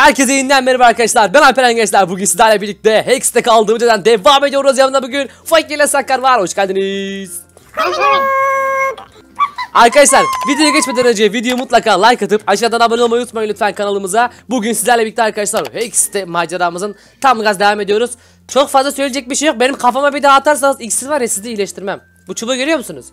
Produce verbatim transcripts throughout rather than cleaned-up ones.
Herkese yeniden merhaba arkadaşlar. Ben Alperen gençler. Bugün sizlerle birlikte Hex'te kaldığımız yerden devam ediyoruz. Yanımda bugün Fakir ile Sakar var. Hoş geldiniz. Arkadaşlar videoya geçmeden önce videoyu mutlaka like atıp aşağıdan abone olmayı unutmayın lütfen kanalımıza. Bugün sizlerle birlikte arkadaşlar Hex'te maceramızın tam gaz devam ediyoruz. Çok fazla söyleyecek bir şey yok. Benim kafama bir daha atarsanız iksir var ya, sizi iyileştirmem. Bu çubuğu görüyor musunuz?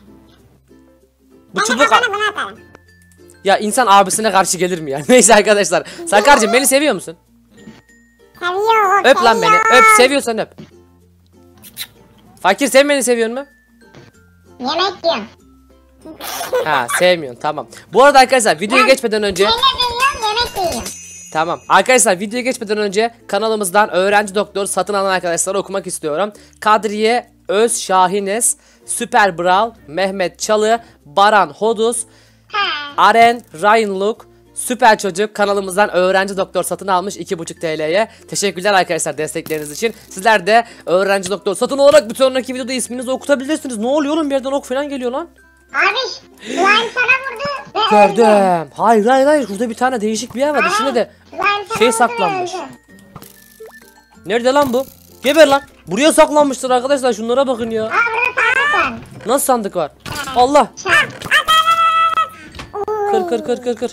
Bu çubuk... Ya insan abisine karşı gelir mi ya? Neyse arkadaşlar. Sakarcığım beni seviyor musun? Seviyorum. Öp lan beni. Öp, seviyorsan öp. Fakir, sen beni seviyor mu? Yemek yiyorum. Ha, sevmiyorsun, tamam. Bu arada arkadaşlar videoya geçmeden önce Yemek yiyorum, yemek yiyorum. Tamam. Arkadaşlar videoya geçmeden önce kanalımızdan öğrenci doktor satın alan arkadaşlara okumak istiyorum. Kadriye Öz Şahines, Süper Brawl, Mehmet Çalı, Baran Hodus, Aren Ryanluk, Süper Çocuk kanalımızdan öğrenci doktor satın almış iki buçuk T L'ye. Teşekkürler arkadaşlar destekleriniz için. Sizler de öğrenci doktor satın olarak bir sonraki videoda isminizi okutabilirsiniz. Ne oluyor oğlum, bir yerden ok falan geliyor lan. Abi slime sana vurdu. Gördüm. Hayır hayır hayır, şurada bir tane değişik bir yer var. İçinde de şey saklanmış. Nerede lan bu? Geber lan. Buraya saklanmıştır arkadaşlar, şunlara bakın ya. Aa, burada sandık var. Nasıl sandık var? Allah. Kır kır kır kır kır.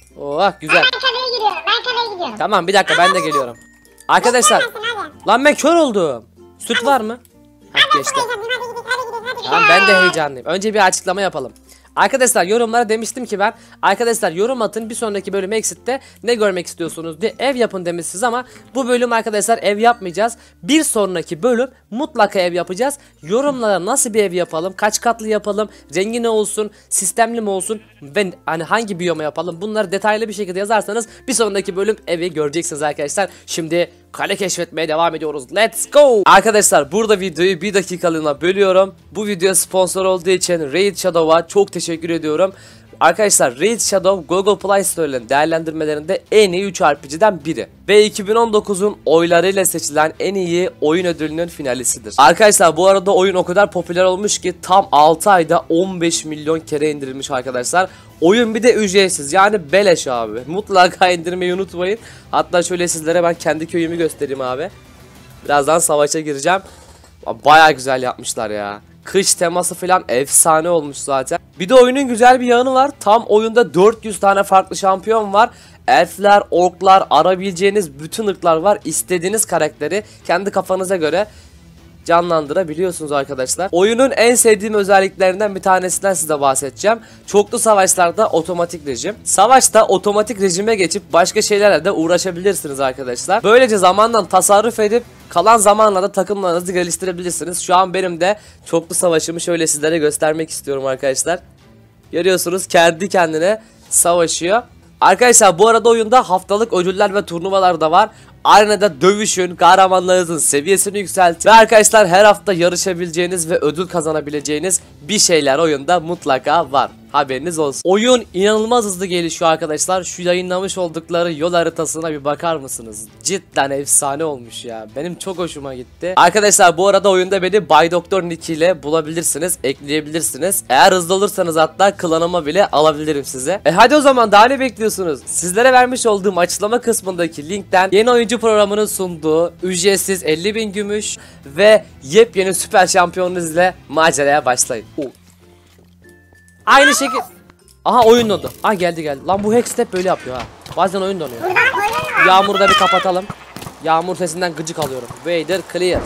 Oh güzel. Ben kaleye gidiyorum, ben kaleye gidiyorum. Tamam bir dakika, ben de geliyorum. Arkadaşlar. Lan ben kör oldum. Süt var mı? Heh, geçti. Hadi gidelim, hadi gidelim, hadi gidelim, hadi gidelim. Tamam, ben de heyecanlıyım. Önce bir açıklama yapalım. Arkadaşlar yorumlara demiştim ki ben, arkadaşlar yorum atın, bir sonraki bölüm Exit'te ne görmek istiyorsunuz diye, ev yapın demişsiniz ama bu bölüm arkadaşlar ev yapmayacağız. Bir sonraki bölüm mutlaka ev yapacağız. Yorumlara nasıl bir ev yapalım, kaç katlı yapalım, rengi ne olsun, sistemli mi olsun ve hani hangi biyoma yapalım, bunları detaylı bir şekilde yazarsanız bir sonraki bölüm evi göreceksiniz arkadaşlar. Şimdi kale keşfetmeye devam ediyoruz. Let's go. Arkadaşlar burada videoyu bir dakikalığına bölüyorum. Bu video sponsor olduğu için Raid Shadow'a çok teşekkür ediyorum. Arkadaşlar Raid Shadow Google Play Store'ların değerlendirmelerinde en iyi üç R P G'den biri. Ve iki bin on dokuzun oylarıyla seçilen en iyi oyun ödülünün finalistidir. Arkadaşlar bu arada oyun o kadar popüler olmuş ki tam altı ayda on beş milyon kere indirilmiş arkadaşlar. Oyun bir de ücretsiz, yani beleş abi. Mutlaka indirmeyi unutmayın. Hatta şöyle sizlere ben kendi köyümü göstereyim abi. Birazdan savaşa gireceğim. Baya güzel yapmışlar ya. Kış teması falan efsane olmuş zaten. Bir de oyunun güzel bir yanı var. Tam oyunda dört yüz tane farklı şampiyon var. Elfler, orklar, arabileceğiniz bütün ırklar var. İstediğiniz karakteri kendi kafanıza göre canlandırabiliyorsunuz arkadaşlar. Oyunun en sevdiğim özelliklerinden bir tanesinden size bahsedeceğim. Çoklu savaşlarda otomatik rejim. Savaşta otomatik rejime geçip başka şeylerle de uğraşabilirsiniz arkadaşlar. Böylece zamandan tasarruf edip kalan zamanla da takımlarınızı geliştirebilirsiniz. Şu an benim de çoklu savaşımı şöyle sizlere göstermek istiyorum arkadaşlar. Görüyorsunuz, kendi kendine savaşıyor. Arkadaşlar bu arada oyunda haftalık ödüller ve turnuvalar da var. Arenada dövüşün, kahramanlarınızın seviyesini yükseltin ve arkadaşlar her hafta yarışabileceğiniz ve ödül kazanabileceğiniz bir şeyler oyunda mutlaka var. Haberiniz olsun. Oyun inanılmaz hızlı gelişiyor arkadaşlar. Şu yayınlamış oldukları yol haritasına bir bakar mısınız? Cidden efsane olmuş ya. Benim çok hoşuma gitti. Arkadaşlar bu arada oyunda beni Bay Doktor Nick ile bulabilirsiniz, ekleyebilirsiniz. Eğer hızlı olursanız hatta klanıma bile alabilirim size. E hadi o zaman daha ne bekliyorsunuz? Sizlere vermiş olduğum açıklama kısmındaki linkten yeni oyuncu programının sunduğu ücretsiz elli bin gümüş ve yepyeni süper şampiyonunuz ile maceraya başlayın. Oh. Aynı şekil. Aha oyun dondu. Ah geldi geldi. Lan bu Hex hep böyle yapıyor ha. Bazen oyun donuyor. Yağmuru da bir kapatalım. Yağmur sesinden gıcık alıyorum. Vader clear.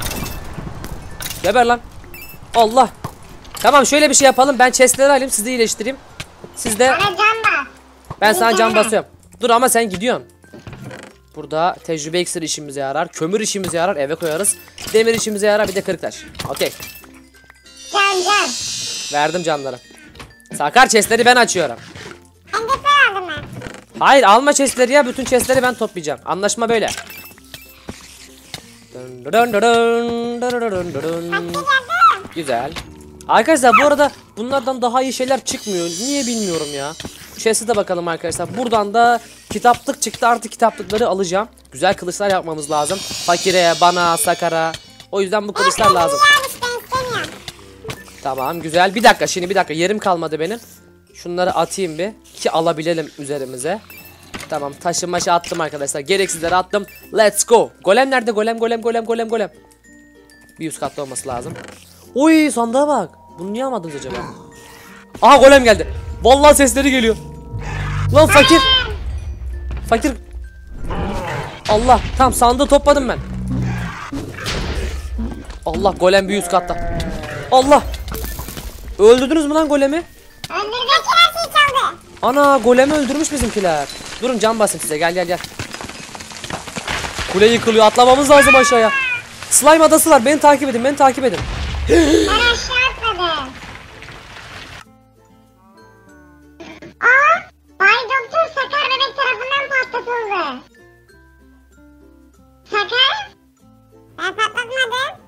Geber lan. Allah. Tamam şöyle bir şey yapalım. Ben chestleri alayım, sizi iyileştireyim. Siz de. Ben sana can basıyorum. Dur ama sen gidiyorsun. Burada tecrübe iksiri işimize yarar. Kömür işimize yarar. Eve koyarız. Demir işimize yarar. Bir de kırık taş. Okey. Can can. Verdim canları. Sakar, chestleri ben açıyorum. Ben de sen aldım ben. Hayır alma chestleri ya, bütün chestleri ben toplayacağım. Anlaşma böyle. Güzel. Arkadaşlar bu arada bunlardan daha iyi şeyler çıkmıyor. Niye bilmiyorum ya. Şu chest'e de bakalım arkadaşlar. Buradan da kitaplık çıktı, artık kitaplıkları alacağım. Güzel kılıçlar yapmamız lazım. Fakire, bana, Sakar'a. O yüzden bu kılıçlar lazım. Tamam güzel. Bir dakika şimdi, bir dakika yerim kalmadı benim. Şunları atayım bir ki alabilelim üzerimize. Tamam, taşı maşı attım arkadaşlar. Gereksizleri attım. Let's go. Golem nerede? Golem golem golem golem golem. Bir üst katta olması lazım. Oy, sandığa bak. Bunu niye almadınız acaba? Aha, golem geldi. Vallahi sesleri geliyor. Lan fakir. Fakir. Allah, tam sandığı topladım ben. Allah, golem bir üst katta. Allah. Öldürdünüz mü lan golemi? Öldürdük, her şeyi çaldı. Ana, golemi öldürmüş bizimkiler. Durun, can basayım size, gel gel gel. Kule yıkılıyor, atlamamız lazım aşağıya. Slime adası var, beni takip edin, beni takip edin. Ben aşağı atladım. Aa, Bay Doktor Sakar bebek tarafından patlatıldı. Sakar? Ben patlatmadım.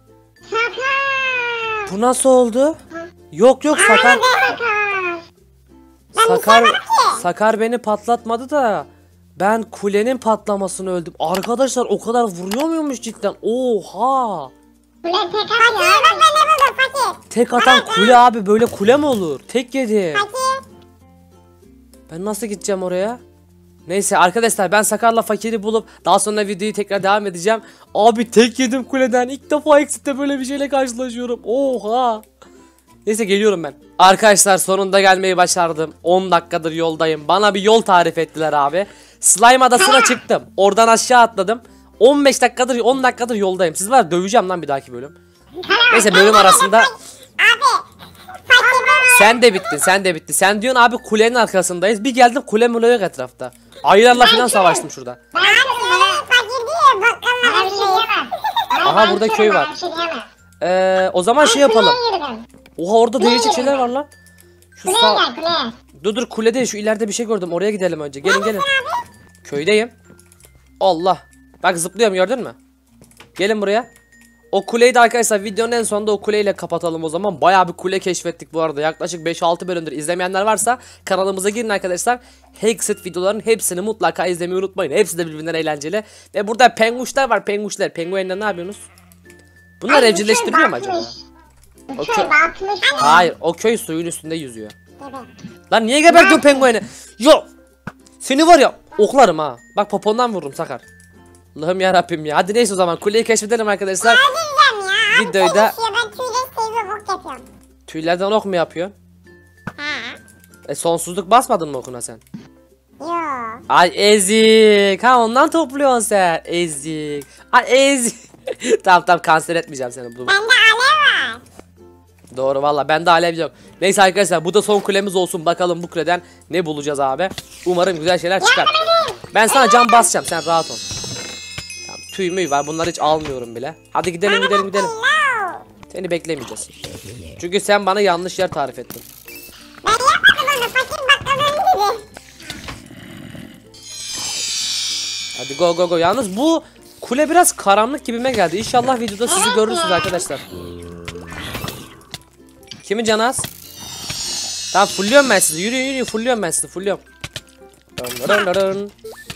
Sakar. Bu nasıl oldu? Yok yok, Sakar. Anladım Sakar. Ben Sakar, bir şey yapmadım ki. Sakar beni patlatmadı da ben kulenin patlamasını öldüm. Arkadaşlar, o kadar vuruyor muymuş cidden? Oha! Ulan tek atıyor. Fakir bak ben ne buldum fakir. Tek atan kule abi, böyle kule mi olur? Tek yedim. Fakir. Ben nasıl gideceğim oraya? Neyse arkadaşlar, ben Sakar'la Fakir'i bulup daha sonra videoyu tekrar devam edeceğim. Abi, tek yedim kuleden. İlk defa Exit'te böyle bir şeyle karşılaşıyorum. Oha! Neyse, geliyorum ben. Arkadaşlar, sonunda gelmeyi başardım. on dakikadır yoldayım. Bana bir yol tarif ettiler abi. Slime adasına çıktım. Oradan aşağı atladım. on beş dakikadır, on dakikadır yoldayım. Siz var ya, döveceğim lan bir dahaki bölüm. Neyse, bölüm arasında... Abi. Fakir. Sen de bittin, sen de bitti. Sen diyorsun abi, kulenin arkasındayız. Bir geldim, kule mule yok etrafta. Ayılarla falan savaştım şurada. Ben fakir değil. Bakkalına bir şey yemem. Aha, burada köy var. Ee, o zaman şey yapalım. Oha, orada değişik şeyler var lan. Şu Kuleye sağ... gel kuleye. Dur dur, kule değil, şu ileride bir şey gördüm. Oraya gidelim önce. Gelin gelin. Köydeyim. Allah. Bak, zıplıyorum, gördün mü? Gelin buraya. O kuleyi de arkadaşlar videonun en sonunda o kuleyle kapatalım o zaman. Bayağı bir kule keşfettik bu arada. Yaklaşık beş altı bölümdür. İzlemeyenler varsa kanalımıza girin arkadaşlar. Hexit videoların hepsini mutlaka izlemeyi unutmayın. Hepsi de birbirinden eğlenceli. Ve burada penguşlar var, penguşlar. Penguenler ne yapıyorsunuz? Bunlar Ay, evcilleştiriliyor mu köy acaba? batmış. Bu O köy köy- batmış. Hayır, o köy suyun üstünde yüzüyor. Evet. Lan niye gebertiyorsun pengueni? Yo! Seni var ya, oklarım ha. Bak, popondan vururum Sakar. Allah'ım yarabbim ya. Hadi neyse, o zaman kuleyi keşfedelim arkadaşlar. Ne diyeceğim ya? Videoyu da- Abi ben tüyle seviyorum ok yapıyorum. Tüylerden ok mu yapıyorsun? Ha. E, sonsuzluk basmadın mı okuna sen? Yo. Ay ezik. Ha, ondan topluyorsun sen. Ezik. Ay ezik. Tamam tamam, kanser etmeyeceğim seni. Bu. Bende alev var. Doğru valla, bende alev yok. Neyse arkadaşlar, bu da son kulemiz olsun. Bakalım bu kuleden ne bulacağız abi. Umarım güzel şeyler çıkar. Ben sana cam basacağım, sen rahat ol. Tamam, tüy müy var, bunları hiç almıyorum bile. Hadi gidelim gidelim gidelim. Hello. Seni beklemeyeceğiz. Çünkü sen bana yanlış yer tarif ettin. Ben yapmadım onu. Fakir bakkalın dedi. Hadi go go go. Yalnız bu kule biraz karanlık gibime geldi. İnşallah videoda sizi görürsünüz arkadaşlar. Kimin canı az? Tamam, fulluyorum ben sizi. Yürüyün yürüyün, fulluyorum ben sizi. Fulluyorum. Dön, dön, dön, dön.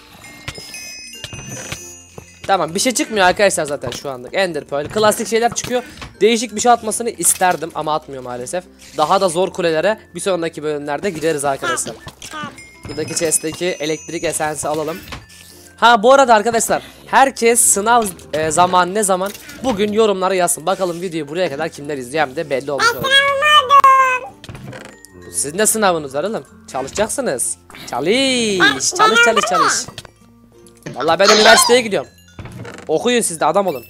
Tamam, bir şey çıkmıyor arkadaşlar zaten şu anda. Ender Pearl. Klasik şeyler çıkıyor. Değişik bir şey atmasını isterdim ama atmıyor maalesef. Daha da zor kulelere bir sonraki bölümlerde gideriz arkadaşlar. Buradaki chest'teki elektrik esensi alalım. Ha, bu arada arkadaşlar, herkes sınav e, zamanı ne zaman? Bugün yorumlara yazsın. Bakalım videoyu buraya kadar kimler izleyeceğim de belli olmuş olur. Anlamadım. Sizin de sınavınız var oğlum. Çalışacaksınız. Çalış. Çalış çalış çalış. Vallahi ben üniversiteye gidiyorum. Okuyun siz de, adam olun.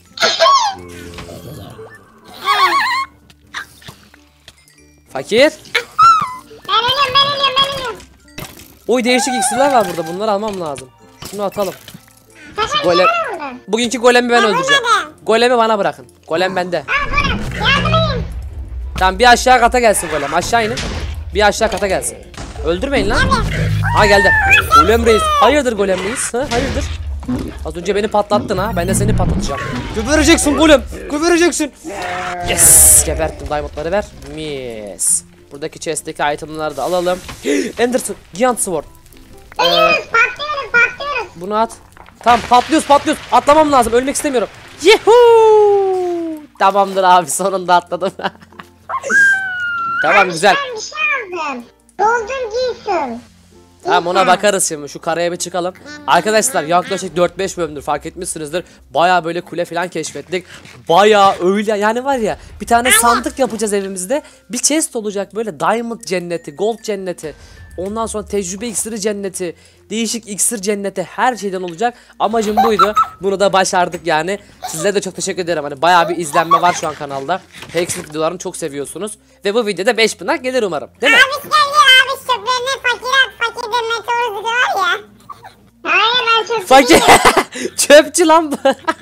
Fakir. Ben ölüyorum ben ölüyorum ben ölüyorum. Oy, değişik iksirler var burada. Bunları almam lazım. Şunu atalım. Sakar Golem. niye bana vurdun? Bugünkü golemi ben öldüreceğim. ölmedim. Golemi bana bırakın. Golem bende. Al bana yardım edin. Tamam, bir aşağı kata gelsin golem. Aşağı inin. Bir aşağı kata gelsin. Öldürmeyin lan. Ha, geldi. Golem reis. Hayırdır golem reis? Ha, hayırdır? Az önce beni patlattın ha. Ben de seni patlatacağım. Gebereceksin golem. Gebereceksin. Yes. Geberttim. Diamondları ver. Mis. Buradaki chest'teki itemları da alalım. Ender Giant Sword. Ölüyoruz patlıyoruz patlıyoruz. Bunu at. Tamam, patlıyoruz patlıyoruz. Atlamam lazım. Ölmek istemiyorum. Yuhuu. Tamamdır abi, sonunda atladım. Tamam, güzel. Ben bir şey aldım. Golden giysin. Tamam ona bakarız şimdi. Şu karaya bir çıkalım. Arkadaşlar yaklaşık dört beş bölümdür fark etmişsinizdir. Baya böyle kule falan keşfettik. Baya öyle yani var ya. Bir tane sandık yapacağız evimizde. Bir chest olacak böyle diamond cenneti, gold cenneti. Ondan sonra tecrübe iksiri cenneti, değişik iksir cenneti, her şeyden olacak. Amacım buydu. Bunu da başardık yani. Sizlere de çok teşekkür ederim. Hani bayağı bir izlenme var şu an kanalda. Hexit videolarını çok seviyorsunuz. Ve bu videoda beş bin like gelir umarım. Değil mi? Abi geldi abi çöplerine fakir at. Fakir de meteor var ya. Hayır ben çöpçü Fakir. Çöpçü lan bu.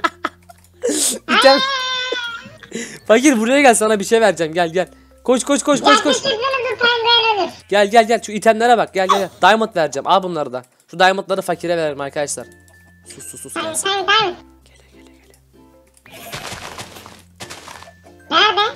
İtem- Fakir buraya gel, sana bir şey vereceğim. Gel gel. Koş koş koş koş koş. Gel gel gel, şu itemlere bak, gel gel gel. Diamond vereceğim, al bunları da. Şu diamondları fakire verelim arkadaşlar. Sus sus sus. Tamam gelsin. tamam tamam. Gele gele gele. Nerede?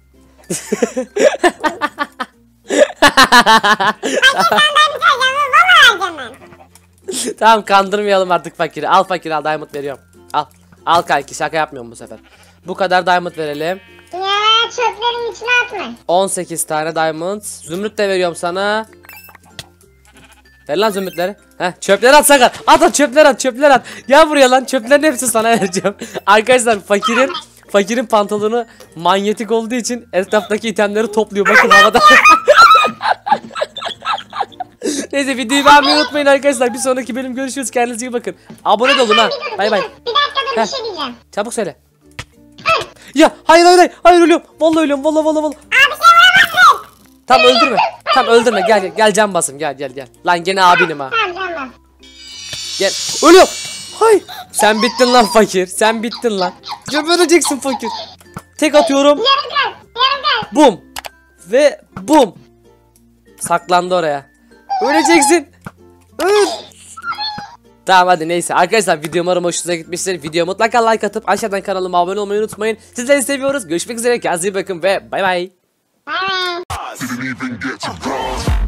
Tamam kandırmayalım artık fakiri. Al fakiri, al diamond veriyorum. Al. Al kanki, şaka yapmıyorum bu sefer. Bu kadar diamond verelim. Ya çöplerin içine atma. on sekiz tane diamond. Zümrüt de veriyorum sana. Ver lan zümrütleri. Heh, çöpleri at sakın. At at, çöpleri at, çöpleri at. Gel buraya lan, çöplerin hepsini sana vereceğim. Arkadaşlar fakirin fakirin pantolonu manyetik olduğu için etraftaki itemleri topluyor. Bakın havada. Neyse videoyu beğenmeyi unutmayın arkadaşlar. Bir sonraki bölüm görüşürüz. Kendinize iyi bakın. Abone de olun ha. Bay bay. Bir dakika dur Heh. bir şey diyeceğim. Çabuk söyle. Ya hayır hayır hayır. Hayır ölüyorum. Vallahi ölüyorum. Vallahi vallahi vallahi. Abi sen vuramazsın. Tam öldürme. Tam öldürme. Gel gel. Gel can basın. Gel gel gel. Lan gene abinim ha. Tamam tamam. Gel. Ölüyorum. Hay. Sen bittin lan fakir. Sen bittin lan. Gebereceksin fakir. Tek atıyorum. Yarım kal. Yarım kal. Bum. Ve bum. Saklandı oraya. Öleceksin. Öl. Tamam hadi neyse. Arkadaşlar video umarım hoşunuza gitmiştir. Video mutlaka like atıp aşağıdan kanalıma abone olmayı unutmayın. Sizleri seviyoruz. Görüşmek üzere. Kendinize iyi bakın ve bay bay. Bye. Didn't even get to bronze.